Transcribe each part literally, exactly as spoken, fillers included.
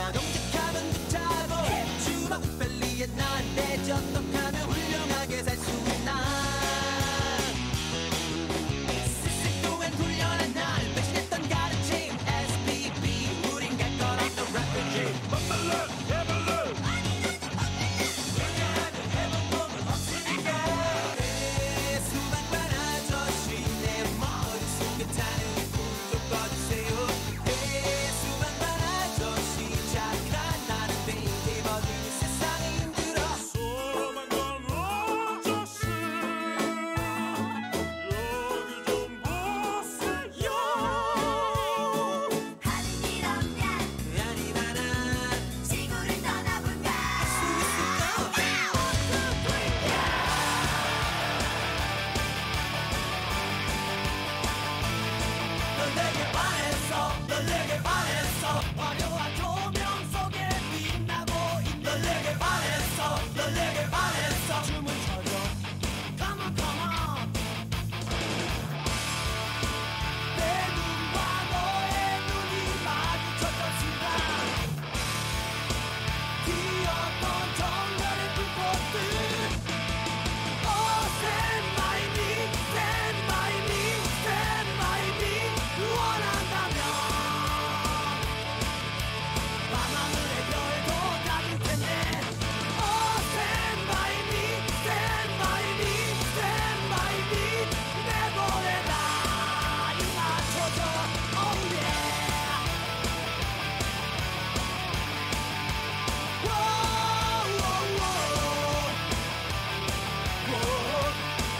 정직하면 좋다고 주먹 벨리에 나한테 전독하면 훌륭하게 살 수 있나 씩씩도엔 훌륭한 날 배신했던 가르침 에스피비 우린 갈 거란 또 레프지 맘말라 해발라 왜냐하면 해본 놈은 없으니까 수박반 아저씨 내 머릿속에 타는 꿈좀 꺼주세요 수박반 아저씨 착한 나는 베이버들 세상이 힘들어 수박반 아저씨 여기 좀 보세요 하는 일 없냐 아니 나나 지구를 떠나볼까 넌 내게 반했어 넌 내게 반했어 화려한 조명 속에 빛나고 있는 넌 내게 반했어 넌 내게 반했어 춤을 춰줘 Come on come on 내 눈과 너의 눈이 마주쳤던 순간 튀었던 정열의 불꽃들 Oh stand by me stand by me stand by me 원한다면 밤하늘의 별도 닿을 텐데 Oh stand by me stand by me stand by me 내 볼에다 이 맞춰줘 Oh yeah Whoa, whoa, whoa. Whoa.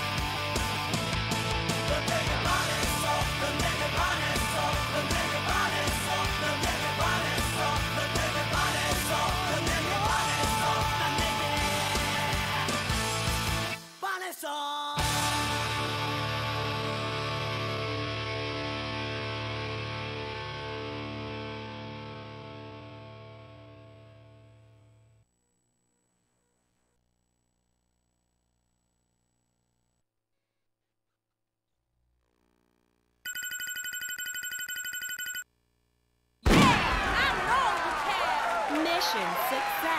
넌 내게 반했어 넌 내게 반했어 넌 내게 반했어 넌 내게 반했어 넌 내게 반했어 넌 내게 반했어 난 내게 반했어 Mission success.